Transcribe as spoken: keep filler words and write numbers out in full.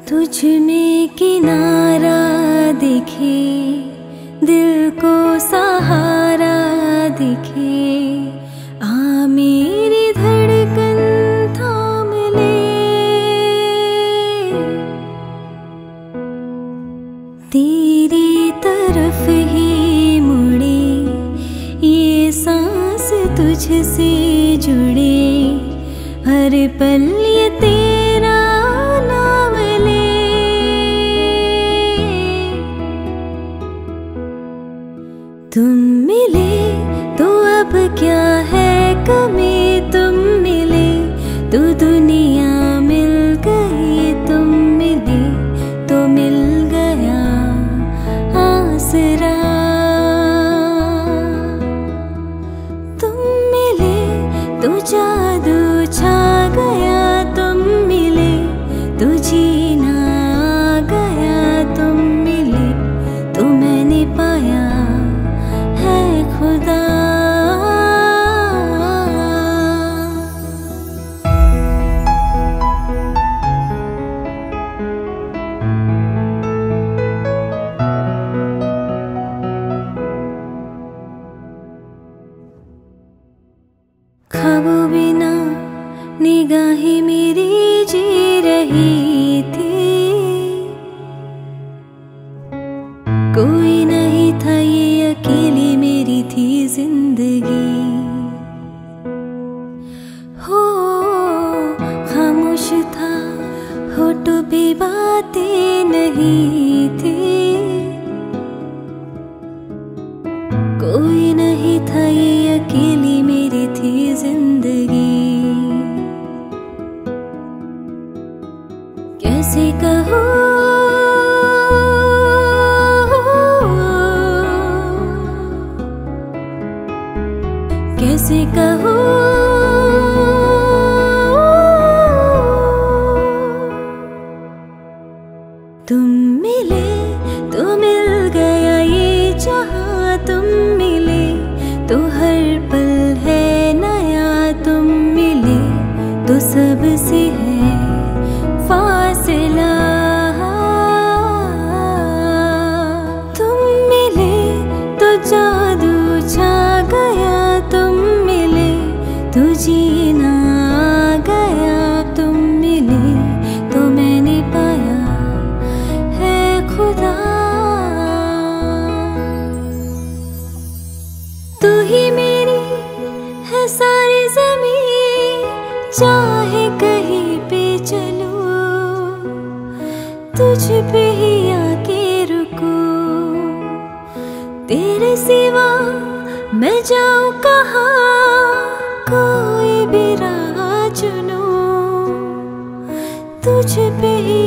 तुझ में किनारा दिखे, दिल को सहारा दिखे, आ मेरी धड़कन थाम ले। तेरी तरफ ही मुड़े ये सांस, तुझसे जुड़े हर पल ये तेरा नाम ले। तुम मिले तो अब क्या है कमी, तुम मिले तो दुनिया मिल गई, तुम मिले तो मिल गया आसरा। तुम मिले तो जादू छा गया, तुम मिले तो जीना आ गया, तुम मिले तो मैंने पाया है खुदा। ख्वाबों बिना निगाहें मेरी जी रही थी, कोई नहीं था ये अकेली मेरी थी जिंदगी। हो खामोश था होठों पे बातें नहीं थी, कोई नहीं था ये अकेली मेरी थी जिंदगी। कैसे कहूँ कैसे कहूँ तुम मिले तो मिल गया ये जहाँ, तुम मिले तो हर पल है नया, तुम मिले तो सबसे है फासला। तुम मिले तो जादू छा गया, तुम मिले तो जीना आ गया, तुम मिले तो मैंने पाया है खुदा। तू ही मेरी है सारी ज़मीं, चाहे कहीं पे चलूं तुझ पे ही आके रुकूं। तेरे सिवा मैं जाऊं कहाँ, कोई भी राह चुनूं तुझ पे ही